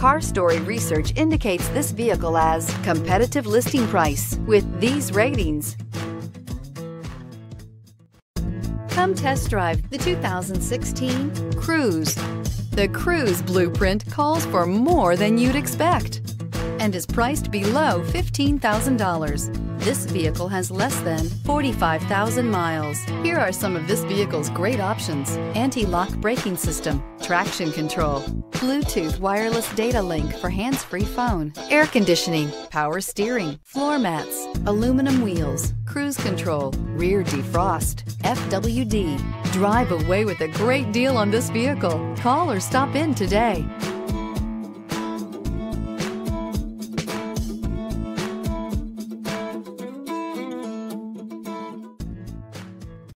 Car Story research indicates this vehicle as competitive listing price with these ratings. Come test drive the 2016 Cruze. The Cruze blueprint calls for more than you'd expect and is priced below $15,000. This vehicle has less than 45,000 miles. Here are some of this vehicle's great options: anti-lock braking system, traction control, Bluetooth wireless data link for hands-free phone, air conditioning, power steering, floor mats, aluminum wheels, cruise control, rear defrost, FWD. Drive away with a great deal on this vehicle. Call or stop in today.